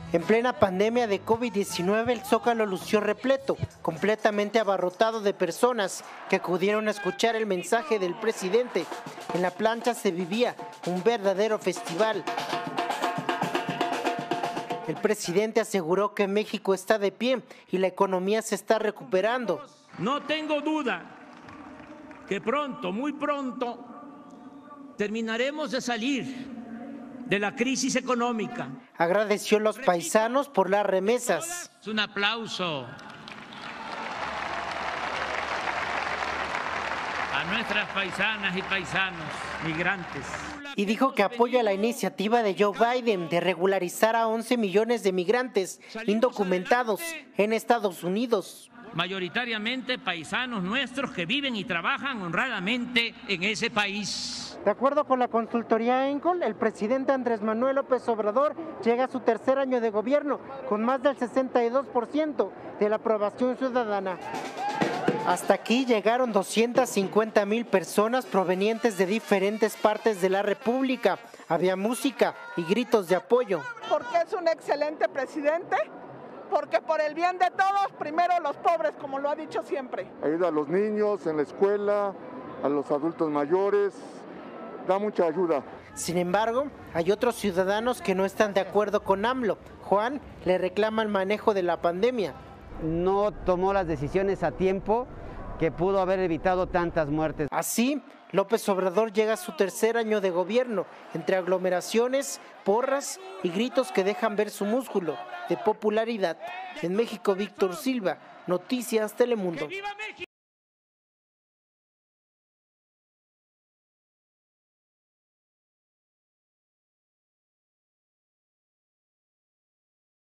En plena pandemia de COVID-19, el Zócalo lució repleto, completamente abarrotado de personas que acudieron a escuchar el mensaje del presidente. En la plancha se vivía un verdadero festival. El presidente aseguró que México está de pie y la economía se está recuperando. No tengo duda que pronto, muy pronto, terminaremos de salir de la crisis económica. Agradeció a los paisanos por las remesas. Un aplauso a nuestras paisanas y paisanos migrantes. Y dijo que apoya la iniciativa de Joe Biden de regularizar a 11 millones de migrantes indocumentados en Estados Unidos. Mayoritariamente paisanos nuestros que viven y trabajan honradamente en ese país. De acuerdo con la consultoría ENCOL, el presidente Andrés Manuel López Obrador llega a su tercer año de gobierno con más del 62% de la aprobación ciudadana. Hasta aquí llegaron 250,000 personas provenientes de diferentes partes de la República. Había música y gritos de apoyo. Porque es un excelente presidente, porque por el bien de todos, primero los pobres, como lo ha dicho siempre. Ayuda a los niños en la escuela, a los adultos mayores, da mucha ayuda. Sin embargo, hay otros ciudadanos que no están de acuerdo con AMLO. Juan le reclama el manejo de la pandemia. No tomó las decisiones a tiempo que pudo haber evitado tantas muertes. Así, López Obrador llega a su tercer año de gobierno, entre aglomeraciones, porras y gritos que dejan ver su músculo de popularidad. En México, Víctor Silva, Noticias Telemundo.